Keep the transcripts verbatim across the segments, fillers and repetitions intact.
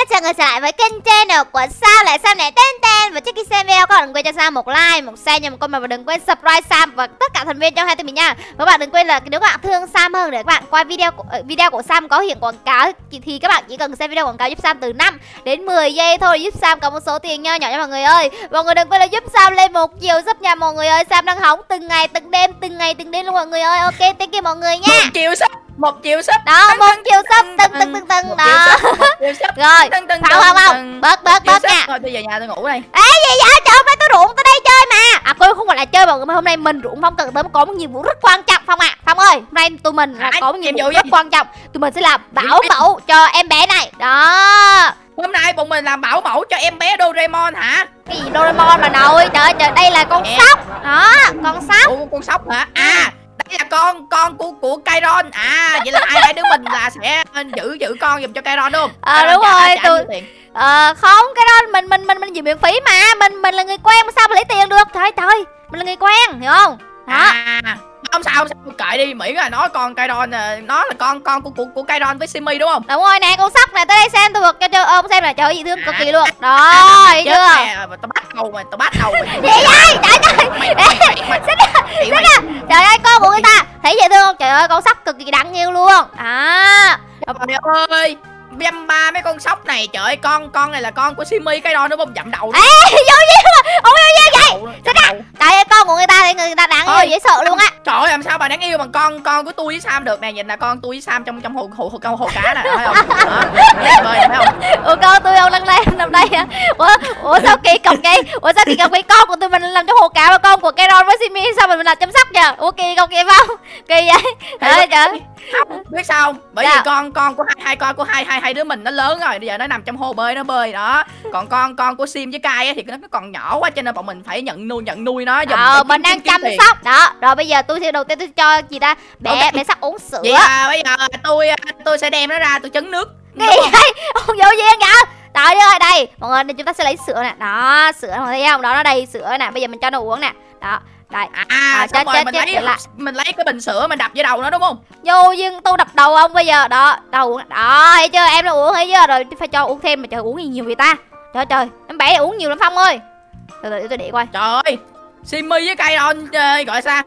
chào người trở lại với kênh channel của Sao lại Sam này tên tên. Và trước khi xem video các bạn đừng quên cho Sam một like, một share và một comment, và đừng quên subscribe Sam và tất cả thành viên trong hai team mình nha. Các bạn đừng quên là nếu các bạn thương Sam hơn để các bạn coi video của, video của Sam có hiện quảng cáo thì các bạn chỉ cần xem video quảng cáo giúp Sam từ năm đến mười giây thôi, giúp Sam có một số tiền nho nhỏ nha mọi người ơi. Mọi người đừng quên là giúp Sam lên một triệu sub nha mọi người ơi. Sam đang hóng từng ngày từng đêm từng ngày từng đêm luôn mọi người ơi. Ok, thank you mọi người nha. Một triệu sub, một triệu sub đó, một triệu sub từng từng từng từng đó. Rồi không không không bớt bớt bớt nha. Thôi tôi về nhà tôi ngủ đây. Ê gì vậy trời, hôm nay tôi ruộng tới đây chơi mà. À cô không phải là chơi mọi người, hôm nay mình ruộng Phong cần tới có một nhiệm vụ rất quan trọng. Phong à, Phong ơi, hôm nay tụi mình là có một nhiệm vụ rất quan trọng. Tụi mình sẽ làm bảo mẫu cho em bé này đó. Hôm nay bọn mình làm bảo mẫu cho em bé Doraemon hả? Cái gì Doraemon mà nội, trời ơi trời, đây là con sóc đó, con sóc. Ủa, con sóc hả? À đây là con con của của Kairon. À vậy là hai hai đứa mình là sẽ giữ giữ con giùm cho Kairon đúng không? Ờ à, đúng rồi tôi ờ không, cái đó mình mình mình mình giữ miễn phí mà, mình mình là người quen mà sao mà lấy tiền được. Trời trời, mình là người quen hiểu không? Đó. À không sao, không sao kệ đi, miễn là nói con Kairon, nó là con con của của, của Kairon với Simi đúng không? Đúng rồi nè, con sóc này tới đây xem tôi cho cho ông xem là trời ơi dị thương cực kỳ luôn. Đó, thấy chưa? Tao bắt đầu mà, tao bắt đầu mà. Gì vậy? Trời ơi. Trời ơi, con của người ta thấy dễ thương không? Trời ơi, con sóc cực kỳ đáng yêu luôn. À. Trời ơi, dăm ba mấy con sóc này, trời ơi, con con này là con của Simi Kairon đúng không? Dậm đầu. Ê, vô gì mà? Ủa vô gì vậy? Trời ơi, con của người ta thì người ta đáng yêu dễ sợ luôn á. Trời ơi, làm sao bà đáng yêu bằng con con của tôi với Sam được nè, nhìn là con tôi với Sam trong trong hồ hồ hồ, hồ, hồ cá nè, thấy không? Đó, bơi thấy không? Ủa con tôi không lăn lên nằm đây hả? Ủa ủa sao kỳ cọc vậy? Ủa sao kỳ cọc vậy? Con của tôi mình làm trong hồ cá mà con của Kairon với Simi sao mình làm chăm sóc nhờ? Ủa kỳ cọc vậy không? Kỳ vậy? Trời ơi trời. Không, biết sao không? Bởi vì con con của hai hai con của hai hai hai đứa mình nó lớn rồi, bây giờ nó nằm trong hồ bơi nó bơi đó. Còn con con của Sim với Kai á thì nó còn nhỏ quá cho nên bọn mình phải nhận nuôi nhận nuôi nó. Ờ mình đang chăm sóc đó. Rồi bây giờ tôi sẽ đầu tiên tôi cho gì ta? Bé okay. Bé sắp uống sữa. Vậy à, bây giờ tôi tôi sẽ đem nó ra tôi chấn nước. Cái gì vậy? Ông vô duyên vậy? Trời ơi, đây mọi người chúng ta sẽ lấy sữa nè. Đó, sữa mọi người thấy không? Đó nó đầy sữa nè. Bây giờ mình cho nó uống nè. Đó. Đây. À, à chết, rồi chết, mình chết, lấy lại. Mình lấy cái bình sữa mình đập vô đầu nó đúng không? Vô duyên tôi đập đầu ông bây giờ. Đó, đầu uống. Đó, thấy chưa? Em nó uống thấy chưa? Rồi phải cho uống thêm mà trời uống gì nhiều vậy ta? Trời trời, em bé uống nhiều lắm Phong ơi. Từ từ tôi để coi. Trời ơi. Simi với Kairon gọi sao?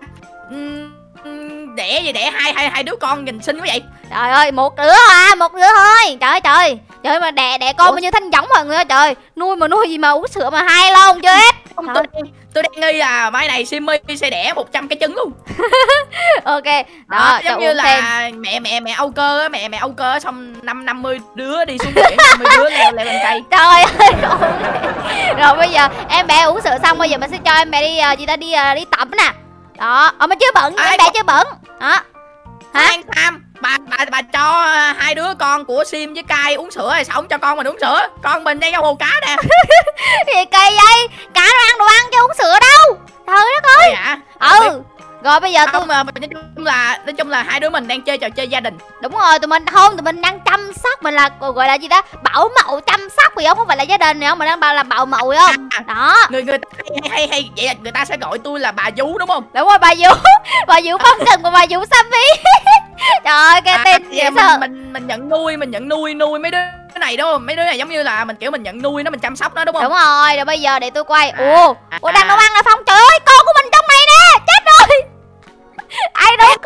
Uhm, đẻ gì đẻ hai hai hai đứa con nhìn xinh quá vậy. Trời ơi, một đứa à, một đứa thôi. Trời ơi trời. Trời mà đẻ đẻ con bao nhiêu thanh giống mọi người ơi trời. Nuôi mà nuôi gì mà uống sữa mà hai lon chưa hết. Không, tôi, tôi đang nghi là mai này Simi sẽ đẻ một trăm cái trứng luôn. Ok. Đó, đó giống như là thêm. mẹ mẹ mẹ Âu Cơ á, mẹ mẹ Âu Cơ xong năm năm mươi đứa đi xuống biển, năm mươi đứa leo leo lên cây. Trời ơi. Rồi bây giờ em bé uống sữa xong bây giờ mình sẽ cho em bé đi uh, gì ta đi uh, đi tắm nè. Đó, ở mà chưa bẩn, em bé chưa bẩn. Đó. Hả? Tham, bà bà bà cho hai đứa con của Sim với Kai uống sữa rồi sao không cho con mình uống sữa? Con mình đang trong hồ cá nè. Gì kỳ vậy? Cá nó ăn đồ ăn chứ uống sữa đâu. Trời đất ơi. Dạ. Ừ. Rồi bây giờ tôi mà nói chung là nói chung là hai đứa mình đang chơi trò chơi gia đình. Đúng rồi, tụi mình không, tụi mình đang chăm sóc, mình là gọi là gì đó, bảo mẫu chăm sóc vì không, không phải là gia đình nữa, mình đang bảo là bảo mẫu phải không? À, đó. Người người ta hay hay hay vậy là người ta sẽ gọi tôi là bà Vú đúng không? Đúng rồi, bà Vú. Bà Vú không cần mà bà Vú Sammy. Trời ơi, cái à, tên dễ mình, sợ. Mình mình nhận nuôi, mình nhận nuôi nuôi mấy đứa cái này đúng không? Mấy đứa này giống như là mình kiểu mình nhận nuôi nó, mình chăm sóc nó đúng không? Đúng rồi, rồi bây giờ để tôi quay. À, Ồ, à, ủa đang nấu ăn là Phong. Trời ơi, con của mình trong này nè. Chết rồi. Ai nấu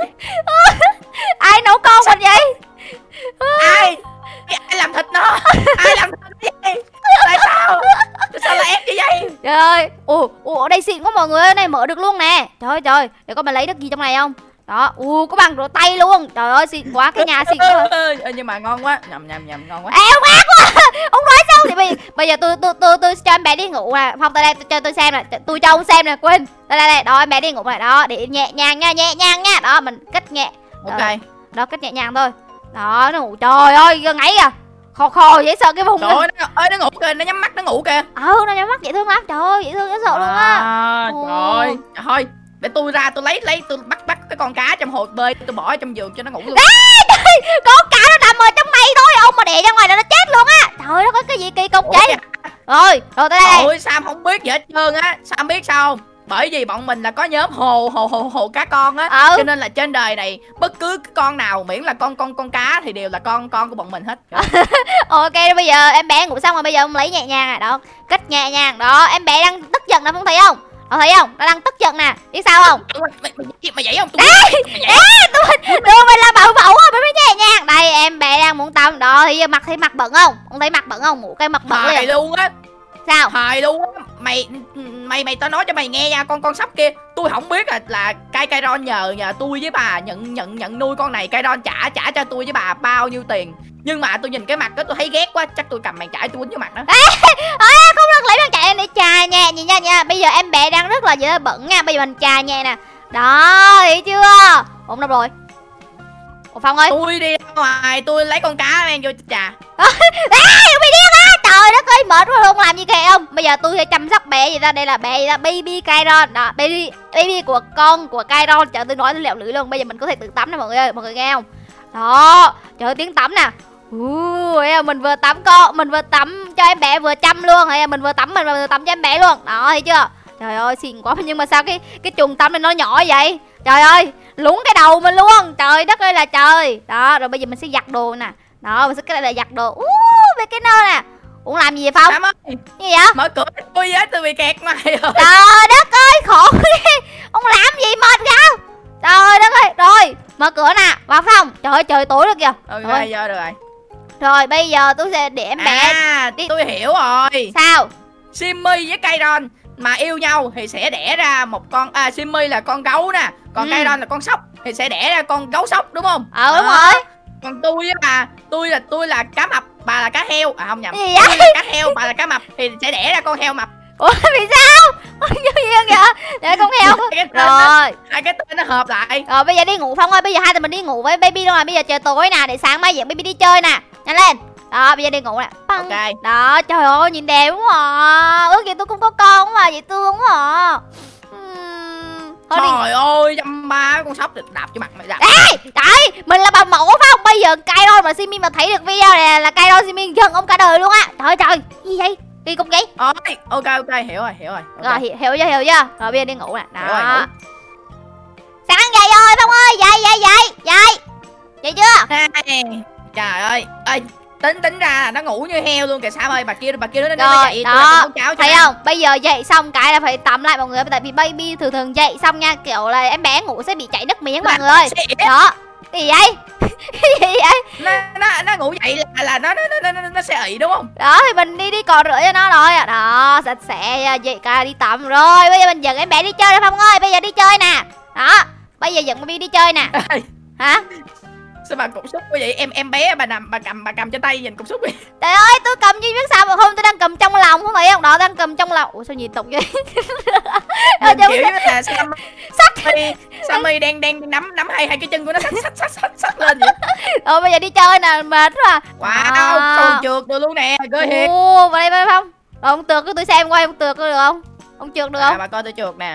ai nấu con mình vậy? Ai ai làm thịt nó? Ai làm thịt vậy? Tại sao? Tại sao lại ép như vậy? Trời ơi, ủa, ủa ở đây xịn quá mọi người, ở đây mở được luôn nè. Trời ơi trời, để con mình lấy được gì trong này không? Đó, ù có bằng rửa tay luôn. Trời ơi xịn quá, cái nhà xịn quá. Nhưng mà ngon quá, nhầm nhầm nhầm ngon quá. Ê ông ác quá. Ông nói sao thì bây, bây giờ tôi tôi tôi tôi cho em bé đi ngủ nè. Không tới đây tôi cho tôi xem nè, tôi cho ông xem nè, quên. Đây đây đây, đó em bé đi ngủ này đó, để nhẹ nhàng nha, nhẹ nhàng nha. Đó mình cất nhẹ. Ok. Đó, đó cất nhẹ nhàng thôi. Đó nó ngủ. Trời ơi, ngáy kìa. Khò khò dễ sợ cái vùng. Trời ơi, nó, ơi nó ngủ kìa, nó nhắm mắt nó ngủ kìa. Ừ, nó nhắm mắt dễ thương lắm. Trời ơi, dễ thương dễ sợ luôn á. À, trời ơi. Thôi, để tôi ra tôi lấy lấy tôi bắt bắt cái con cá trong hồ bơi, tôi bỏ ở trong giường cho nó ngủ luôn. Ê, trời, con cá nó nằm ở trong này thôi, ông mà đè ra ngoài là nó chết luôn á. Trời nó có cái gì kỳ cục vậy? Rồi, rồi tới đây. Ôi Sam không biết gì hết trơn á, Sam biết sao không? Bởi vì bọn mình là có nhóm hồ hồ hồ hồ cá con á, ừ. cho nên là trên đời này bất cứ con nào miễn là con con con cá thì đều là con con của bọn mình hết. Ok, bây giờ em bé ngủ xong rồi, bây giờ ông lấy nhẹ nhàng à, đó, cất nhẹ nhàng đó. Em bé đang tức giận nè, không thấy không? Nó thấy không? Nó đang tức giận nè, biết sao không? Mày, mày, mày dậy không? Tôi Ê, ê, tôi tôi mình là bảo mẫu rồi, mới nhẹ nhàng. Đây em bé đang muốn tắm đó, thì giờ mặt thấy mặt bẩn không? Ông thấy mặt bẩn không? Ngủ cái mặt bẩn Thầy luôn á. Sao? Thầy luôn á. Mày mày mày tao nói cho mày nghe nha, con con sóc kia tôi không biết là là cai cai ron nhờ nhờ tôi với bà nhận nhận nhận nuôi con này, cai ron trả trả cho tôi với bà bao nhiêu tiền. Nhưng mà tôi nhìn cái mặt đó tôi thấy ghét quá, chắc tôi cầm màn chải tôi quýnh vô mặt đó. Ê, ê, không được, lấy màn chải em để chà nhẹ nhẹ nha nha. Bây giờ em bé đang rất là dễ bẩn nha, bây giờ mình chà nhẹ nè. Đó, thấy chưa? Ổn đâu rồi? Ủa Phong ơi, tôi đi ra ngoài tôi lấy con cá mang vô trà. Ê, bị điên á, trời đất ơi, mệt quá, không làm gì kệ không? Bây giờ tôi sẽ chăm sóc bé gì ta, đây là bé gì ta, baby Kairon đó, baby baby của con của Kairon. Trời, tôi nói tôi lẹo lưỡi luôn. Bây giờ mình có thể tự tắm nè mọi người ơi, mọi người nghe không? Đó, trời ơi, tiếng tắm nè. Uh, mình vừa tắm con, mình vừa tắm cho em bé vừa chăm luôn, hay mình vừa tắm mình vừa tắm cho em bé luôn. Đó, thấy chưa? Trời ơi, xinh quá. Nhưng mà sao cái cái chuồng tắm này nó nhỏ vậy? Trời ơi, lúng cái đầu mình luôn. Trời đất ơi là trời. Đó, rồi bây giờ mình sẽ giặt đồ nè. Đó, mình sẽ cái này là giặt đồ. Uh, về cái nơi nè. Ủa làm gì vậy Phong? Cảm ơn. Gì vậy? Mở cửa tôi với tôi bị kẹt ngoài rồi. Trời đất ơi, khổ ghê. Ông làm gì mệt sao? Trời đất ơi. Rồi, mở cửa nè, vào phòng. Trời ơi, trời tối rồi kìa. Ok, rồi. giờ được rồi. Rồi bây giờ tôi sẽ để em bé. À, đi. Tôi hiểu rồi. Sao? Simmy với Kairon mà yêu nhau thì sẽ đẻ ra một con, à Simmy là con gấu nè, còn ừ. Kairon là con sóc thì sẽ đẻ ra con gấu sóc đúng không? Ờ đúng rồi. Còn tôi với bà, tôi là tôi là cá mập, bà là cá heo. À không nhầm. Gì tôi là cá heo, bà là cá mập thì sẽ đẻ ra con heo mập. Ủa vì sao? Như vậy kìa. Để con heo. Rồi, hai cái tên nó hợp lại. Rồi bây giờ đi ngủ Phong ơi, bây giờ hai tụi mình đi ngủ với baby luôn rồi. Bây giờ trời tối nè, để sáng mai dẫn baby đi chơi nè. Nhanh lên. Đó, bây giờ đi ngủ nè. Ok. Đó, trời ơi, nhìn đẹp đúng không ạ? Ước gì tôi cũng có con mà, vậy thương quá à. Uhm, Trời đi. Ơi, dăm ba con sóc được đạp cho mặt mày đạp. Ê, trời, mình là bà mẫu phải không? Bây giờ Kairon và Simi mà thấy được video này là Kairon Simi giận ông cả đời luôn á. Trời trời, gì vậy? Đi cùng ký. Ôi, ok ok, hiểu rồi, hiểu rồi. Okay. Rồi, hiểu, hiểu chưa, hiểu chưa? Rồi bây giờ đi ngủ nè. Đó. Rồi, ngủ. Sáng dậy rồi Phong ơi, dậy dậy dậy, dậy. Dậy chưa? Trời ơi, ơi tính tính ra là nó ngủ như heo luôn kìa Sam ơi, bà kia bà kia nó rồi, nó dậy đó, tôi nấu cháo cho thấy nó. không? Bây giờ dậy xong cái là phải tắm lại mọi người, tại vì baby thường thường dậy xong nha, kiểu là em bé ngủ sẽ bị chảy nước miếng mọi người ơi. Đó. Cái gì vậy? Cái gì vậy? Nó nó nó ngủ dậy là là nó nó nó nó sẽ ị đúng không? Đó thì mình đi đi cò rửa cho nó rồi. Đó, sạch sẽ dậy cả đi tắm rồi. Bây giờ mình dẫn em bé đi chơi đó Phong ơi, bây giờ đi chơi nè. Đó, bây giờ dẫn baby đi chơi nè. Hả? Sao bà cục xúc quá vậy? Em em bé bà nằm bà cầm bà cầm trên tay nhìn cục xúc đi. Trời ơi, tôi cầm chứ biết sao mà không, tôi đang cầm trong lòng không phải không? Đó, đang cầm trong lòng. Ủa sao nhìn tục vậy? Nhìn kiểu như là Sam Sammy Sammy đang đang nắm nắm hai hai cái chân của nó xách xách xách xách xách lên vậy. Rồi bây giờ đi chơi nè, mệt quá. Wow, à. Cầu trượt được luôn nè, cơ thiệt. Ồ, vào đây vào không? Rồi ông trượt, tôi xem coi ông trượt được không? Ông trượt được à, không? bà coi tôi trượt nè.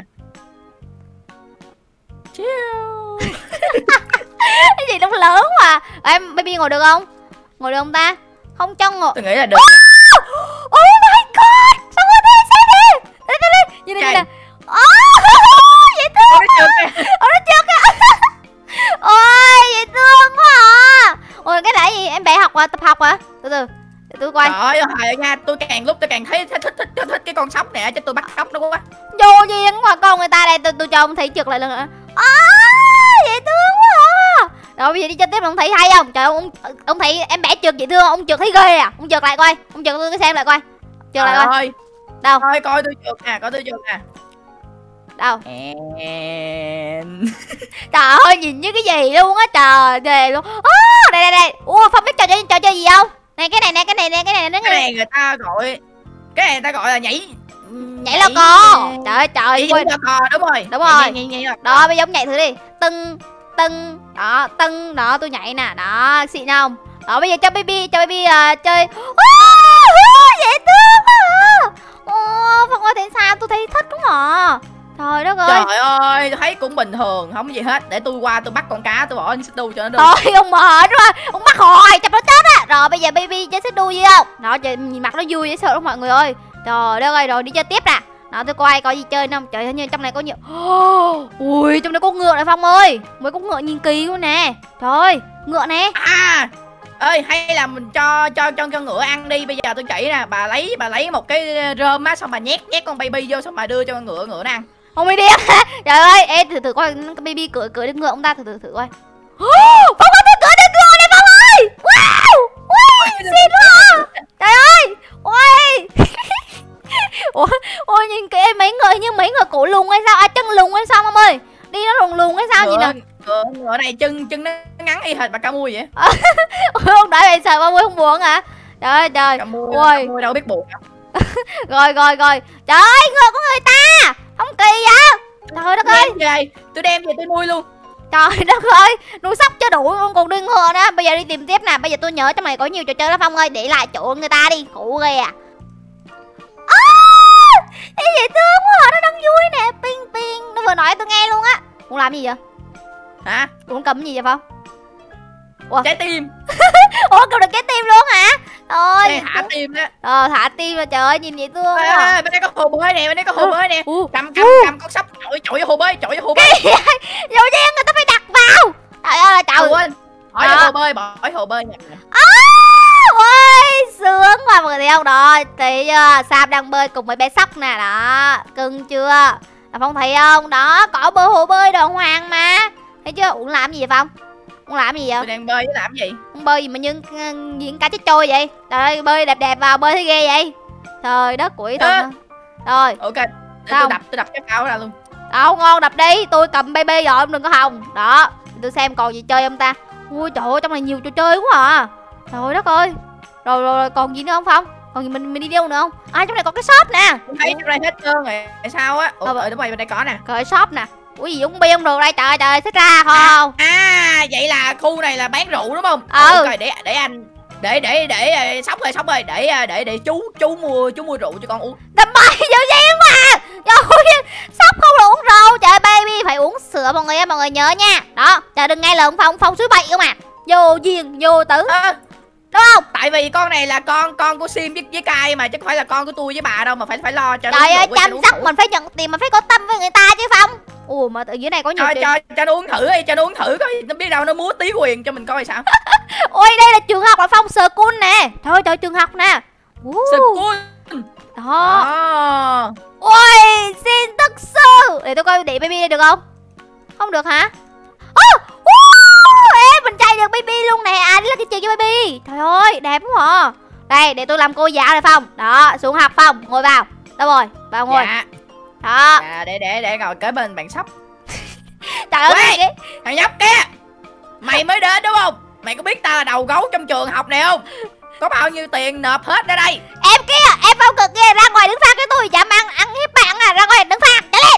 Cái gì nó lớn mà. Em baby ngồi được không? Ngồi được không ta? Không cho ngồi. Tôi nghĩ là được. Oh, oh my god. Sao có thế xem đi. Đây đây đây. Như này nè. Oh, dễ thương. Nó trượt kìa. Ồ nó trượt kìa. Ôi dễ thương quá à. Ôi cái này gì? Em bé học à? Tập học à? Từ từ. Để tôi quay. Trời ơi nha, tôi càng lúc tôi càng thấy thích thích thích, thích, thích cái con sóc này cho tôi bắt cóc nó quá. Vô duyên quá con người ta đây, tôi tôi cho ông thấy trượt lại lần nữa. À, dễ thương quá à. Rồi bây giờ đi chơi tiếp ông thấy hay không? Trời ơi, ông ông thấy em bé trượt dễ thương, ông trượt thấy ghê à? Ông trượt lại coi, ông trượt tôi xem lại coi. Trượt lại coi. Đâu? Coi coi tôi trượt nè, coi tôi trượt nè. Đâu? And... Trời ơi nhìn như cái gì luôn á trời, ghê luôn. Oh, đây đây đây. Ủa Phong biết trò chơi trò chơi gì không? Này cái này nè, cái này nè, cái này nó cái này người ta gọi cái này người ta gọi là nhảy nhảy lò cò. Trời ơi trời, nhảy lò cò đúng rồi. Đúng rồi. Nhảy, nhảy, nhảy, nhảy đó bây giờ ông nhảy thử đi. Tưng tưng đó, tưng đó, tôi nhảy nè. Đó, xịn không? Đó bây giờ cho baby, cho baby uh, chơi. Oh, dễ thương quá. Ô, Phong ơi thấy sao? Tôi thấy thích đúng à. Trời đất ơi. Trời ơi, tôi thấy cũng bình thường, không gì hết. Để tôi qua tôi bắt con cá, tôi bỏ xích đu cho nó được. Thôi ông mệt quá, ông bắt hoài chập nó chết á. Rồi bây giờ baby chơi xích đu gì không? Đó nhìn mặt nó vui dễ sợ lắm mọi người ơi. Trời đất ơi, rồi đi chơi tiếp nè. Đó tôi coi coi gì chơi không. Trời ơi như trong này có nhiều. Ui trong đây có ngựa này Phong ơi. Mới có ngựa nhìn kỳ luôn nè. Trời ơi ngựa nè. À ơi hay là mình cho cho cho cho ngựa ăn đi. Bây giờ tôi chỉ nè, bà lấy bà lấy một cái rơm á, xong bà nhét nhét con baby vô, xong bà đưa cho con ngựa ngựa nó ăn. Không đi điên. Trời ơi ê thử thử coi cái baby cưỡi cưỡi được ngựa ông ta, thử thử thử coi. Phong ơi tôi cưỡi được ngựa này Phong ơi. Wow. Ui xịn quá. Trời ơi. Ui. Ủa, ôi nhìn kìa mấy người như mấy người cổ lùn hay sao? À chân lùn hay sao ông ơi? Đi nó lùn lùn hay sao gì nè? Ngựa, ngựa này chân chân nó ngắn y hệt bà ca mui vậy. Không đợi vậy sợ ba mui không buồn hả? Trời ơi trời. Ca mui, ca mui đâu biết buồn đâu. Rồi rồi rồi. Trời ơi ngựa của người ta. Không kỳ vậy? Trời đất ơi. Về, tôi đem về tôi nuôi luôn. Trời đất ơi, nuôi sóc cho đủ còn đi ngựa nữa. Bây giờ đi tìm tiếp nè. Bây giờ tôi nhớ trong này có nhiều trò chơi đó Phong ơi. Để lại chỗ người ta đi. Khổ ghê à. Ê dễ thương quá, nó đang vui nè. Ping ping. Nó vừa nói tôi nghe luôn á. Muốn làm gì vậy? Hả? Muốn cầm gì vậy Phong? Ủa? Trái tim. Ủa cầm được trái tim luôn hả? Rồi Đây, thả tim đó. Ờ thả tim rồi trời ơi nhìn dễ thương quá. À, bên đây có hồ bơi nè, bên đây có hồ bơi nè. Cầm cầm cầm con sóc chọi chọi vô hồ bơi, chọi vô hồ bơi. Dầu nhiên người ta phải đặt vào. Trời ơi trời. Quên. Hỏi vô hồ bơi, bỏ hồ bơi nè. Ôi sướng quá mọi người thấy không? Đó thấy chưa? Sam đang bơi cùng với bé sóc nè. Đó cưng chưa? Là Phong thấy không? Đó có bơi hồ bơi đàng hoàng mà. Thấy chưa? Uống làm gì vậy Phong? Uống làm gì vậy? Tôi đang bơi với làm gì? Uống bơi gì mà như diễn cá chết trôi vậy? Trời ơi bơi đẹp đẹp vào bơi thấy ghê vậy. Trời đất quỷ thần. Rồi ok để tôi đập tôi đập cái phao ra luôn. Đâu ngon đập đi. Tôi cầm baby rồi ông đừng có hòng. Đó tôi xem còn gì chơi không ta. Ui trời ơi trong này nhiều trò chơi quá à. Trời đất ơi. Rồi rồi, rồi còn gì nữa không Phong? Còn gì mình mình đi đâu nữa không? À trong này có cái shop nè. Tôi thấy trong đây hết trơn rồi. Tại sao á? Ủa ờ, đúng rồi bên đây có nè. Cái shop nè. Ủa gì cũng bia không được đây trời trời thích ra không? À, à vậy là khu này là bán rượu đúng không? Ừ. Rồi để để anh để để để sóc ơi sóc ơi để để để chú chú mua chú mua rượu cho con uống. Đâm bay dữ duyên mà. Trời sóc không được uống rượu. Trời baby phải uống sữa mọi người mọi người nhớ nha. Đó trời đừng nghe lời ông Phong Phong suối bậy không à. Vô duyên vô tử. À, đúng không? Tại vì con này là con con của Sim với với Kai mà chứ không phải là con của tôi với bà đâu mà phải phải lo cho. Trời ơi chăm sóc mình phải nhận tiền mình phải có tâm với người ta chứ Phong. Ủa mà ở dưới này có nhiều cho, cho cho nó uống thử đi, cho nó uống thử coi nó biết đâu nó múa tí quyền cho mình coi sao. Ôi đây là trường học là Phong School nè. Thôi trời trường học nè. School. Đó. À. Ôi xin tức sư. Để tôi coi để baby đây được không? Không được hả? Oh, oh, ê mình chạy được baby luôn nè. À đây là cái trường cho baby. Trời ơi đẹp quá à. Đây để tôi làm cô giáo này Phong. Đó xuống học Phong ngồi vào. Đâu rồi vào ngồi. Dạ. Đó. À, để để để ngồi kế bên bạn sóc. Trời ơi Ê, thằng nhóc kia. Mày mới đến đúng không? Mày có biết ta là đầu gấu trong trường học này không? Có bao nhiêu tiền nộp hết ra đây. Em kia em Phong cực kia ra ngoài đứng phạt cái tôi chả ăn ăn hiếp bạn à. Ra ngoài đứng phạt trở lên.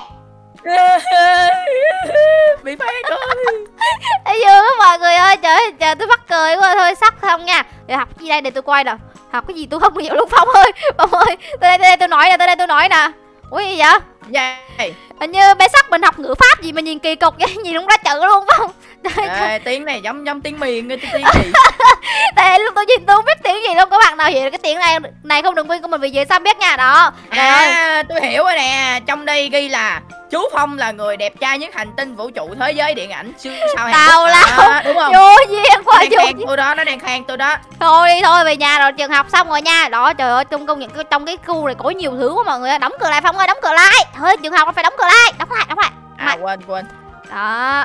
Bị phạt rồi. Thấy chưa mọi người ơi. Trời ơi trời tôi mắc cười quá. Thôi sắp không nha. Để học gì đây để tôi coi nào. Học cái gì tôi không hiểu luôn Phong ơi. Phong ơi tôi đây, tôi đây tôi nói nè. Tôi đây tôi nói nè. Ủa gì vậy? Dạ. Hình như bé sắp mình học ngữ pháp gì mà nhìn kỳ cục vậy. Nhìn không ra chữ luôn Phong. Ê, tiếng này giống giống tiếng miền tiếng gì. Tại lúc tôi nhìn tôi không biết tiếng gì luôn. Các bạn nào hiểu cái tiếng này này không đừng quên của mình vì về sao biết nha. Đó. À tôi hiểu rồi nè. Trong đây ghi là chú Phong là người đẹp trai nhất hành tinh vũ trụ thế giới điện ảnh siêu sao tào lao đúng không? Vô duyên quá. Nó đang khen tôi đó, nó đang khen tôi đó. Thôi đi thôi về nhà rồi trường học xong rồi nha. Đó trời ơi trong công nhận trong cái khu này có nhiều thứ quá mọi người. Đóng cửa lại Phong ơi đóng cửa lại. Thôi trường học nó phải đóng cửa lại. Đóng lại đóng lại. À quên quên. Đó.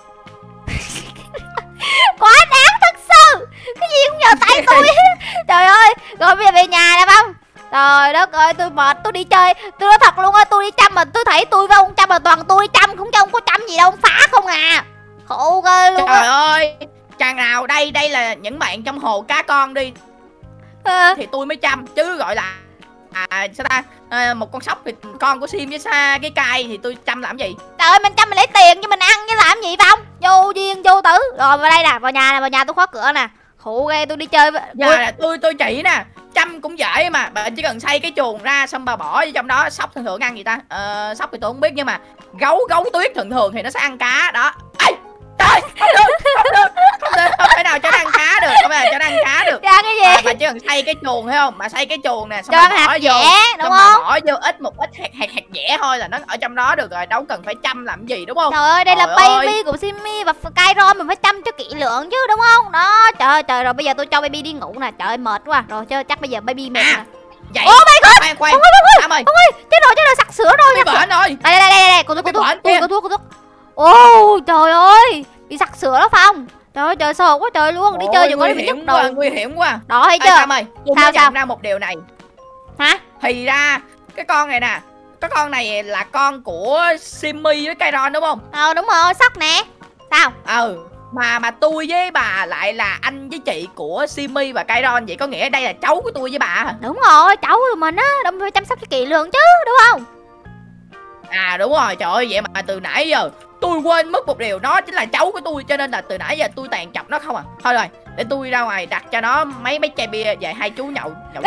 Quá đáng thật sự. Cái gì cũng nhờ tay tôi. Trời ơi. Rồi bây giờ về nhà nè Phong. Trời đất ơi tôi mệt tôi đi chơi. Tôi nói thật luôn á tôi đi chăm mà tôi thấy tôi với ông chăm mà toàn tôi đi chăm. Không cho ông có chăm gì đâu ông phá không à. Khổ ghê luôn á. Trời ơi. Chàng nào đây đây là những bạn trong hồ cá con đi à. Thì tôi mới chăm chứ gọi là à sao ta à, một con sóc thì con của Sim với xa cái cay thì tôi chăm làm gì. Trời ơi mình chăm mình lấy tiền chứ mình ăn chứ làm gì Phong. Vô duyên vô tử. Rồi vào đây nè vào nhà nè vào nhà tôi khóa cửa nè. Khổ ghê tôi đi chơi với... Giờ là tôi tôi chỉ nè. Chăm cũng dễ mà bà chỉ cần xây cái chuồng ra xong bà bỏ vô trong đó. Sóc thường thường ăn gì ta ờ, sóc thì tôi không biết nhưng mà gấu gấu tuyết thường thường thì nó sẽ ăn cá đó. Ê, trời không được không được không được không thể nào nào cho nó ăn cá được, không thể nào cho nó ăn cá được. Cho ăn cái gì? À, bà chỉ cần xây cái chuồng thấy không? Bà xây cái chuồng nè, xong cho bà hạt bỏ vô, dẻ đúng xong không? bà bỏ vô ít một ít hạt hạt hạt dẻ thôi là nó ở trong đó được rồi, đâu cần phải chăm làm gì đúng không? Trời ơi, đây Trời là ơi. baby của Simmy và Kyron, mình phải chăm cho kỹ lưỡng chứ đúng không? Đó, trời ơi, trời, rồi bây giờ tôi cho baby đi ngủ nè. Trời ơi mệt quá. Rồi chứ chắc bây giờ baby mệt À, nè. vậy. Oh my god. Khoan khoan. Không ơi, Sam ơi, không ơi, chết rồi, chết rồi, sặc sữa rồi. bị bệnh rồi. Đây đây đây đây, cô thuốc, cô Bị thuốc, bệnh tôi kìa. có thuốc, có thuốc. Ô, trời ơi, bị sặc sữa đó Phong. Trời ơi, trời sợ quá trời luôn, đi chơi Ôi, đừng có nguy bị hiểm nhức quá, đầu. nguy hiểm quá. Đó thấy Ê, chưa? Sam ơi, tôi Sao, mới sao? nhận ra một điều này. Hả? Thì ra cái con này nè, cái con này là con của Simmy với Kyron đúng không? Ờ đúng rồi, sóc nè. Sao? Ừ, mà mà tôi với bà lại là anh với chị của Simmy và Kyron, vậy có nghĩa đây là cháu của tôi với bà hả? Đúng rồi, cháu của mình á, đâm phải chăm sóc cho kỹ lưỡng chứ, đúng không? À đúng rồi, trời ơi, vậy mà từ nãy giờ tôi quên mất một điều, nó chính là cháu của tôi, cho nên là từ nãy giờ tôi toàn chọc nó không à. Thôi rồi, để tôi ra ngoài đặt cho nó mấy mấy chai bia về hai chú nhậu nhậu.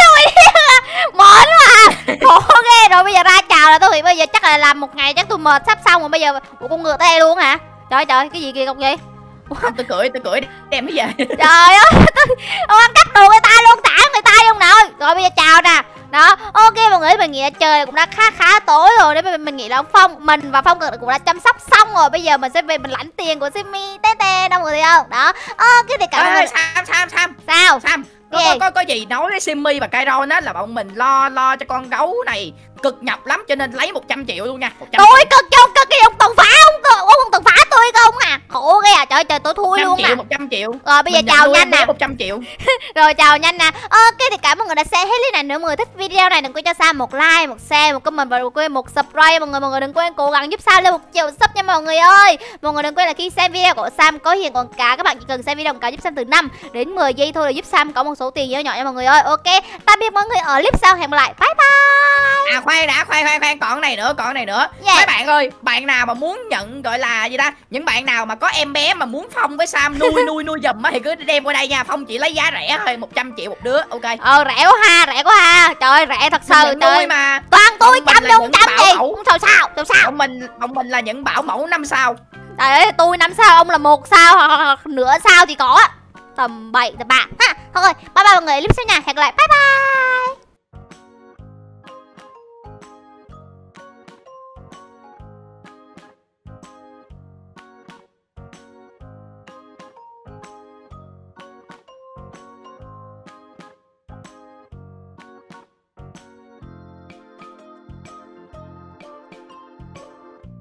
Mệt quá à. Khổ ghê. Rồi bây giờ ra chào là tôi nghĩ bây giờ chắc là làm một ngày chắc tôi mệt sắp xong rồi, bây giờ ủa con ngựa tới đây luôn hả? Trời ơi, trời, cái gì kìa cục gì? Không, tôi cưỡi tôi cưỡi đem nó về. Trời ơi, ông ăn cắp đồ người ta luôn, thả người ta luôn nội. Rồi bây giờ chào nè. Đó, ok mọi người, mình nghĩ là trời cũng đã khá khá tối rồi. Đấy mình, mình nghĩ là ông Phong, mình và Phong cũng đã chăm sóc xong rồi. Bây giờ mình sẽ về mình lãnh tiền của Simmy té té đâu mọi người thấy không? Đó. Ok thì cả mọi người. Sam Sam Sam Sao? Sam có, Gì? có, có, có gì nói với Simmy và Kyron á là bọn mình lo lo cho con gấu này cực nhọc lắm, cho nên lấy một trăm triệu luôn nha. một trăm Tôi triệu. cực không cực cái ông từng phá ông cơ, ông không từng phá tôi không à? Khổ ghê à, trời ơi, trời tôi thui luôn triệu, à. một trăm triệu. Rồi bây giờ Mình nhận chào nuôi nhanh em bé nè. một trăm triệu. Rồi chào nhanh nè. Ok thì cảm ơn mọi người đã xem hết clip này. Nếu mọi người thích video này đừng quên cho Sam một like, một share, một comment và đừng quên một subscribe mọi người. Mọi người đừng quên cố gắng giúp Sam lên một triệu sub nha mọi người ơi. Mọi người đừng quên là khi xem video của Sam có hiện quảng cáo, các bạn chỉ cần xem video quảng cáo giúp Sam từ năm đến mười giây thôi là giúp Sam có một số tiền nhỏ nhỏ nha mọi người ơi. Ok, tạm biệt mọi người ở clip sau, hẹn gặp lại. Bye bye. À khoan đã, khoan khoan khoan, còn cái này nữa, còn cái này nữa. Dạ. Mấy bạn ơi, bạn nào mà muốn nhận gọi là gì ta? Những bạn nào mà có em bé mà muốn Phong với Sam nuôi nuôi nuôi giùm á thì cứ đem qua đây nha. Phong chỉ lấy giá rẻ thôi, một trăm triệu một đứa. Ok. Ờ rẻ quá ha, rẻ quá ha. Trời ơi, rẻ thật sự Mình trời. nuôi mà. Toàn tôi Bọn chăm mình là không những chăm bảo gì. mẫu. Không sao sao, sao sao. Bọn mình bọn mình là những bảo mẫu năm sao. Trời ơi, tôi năm sao, ông là một sao hoặc, hoặc, hoặc nửa sao thì có á. Tầm bảy, tầm bạ ha. Thôi, bye bye mọi người, clip sau nha, hẹn gặp lại, bye bye.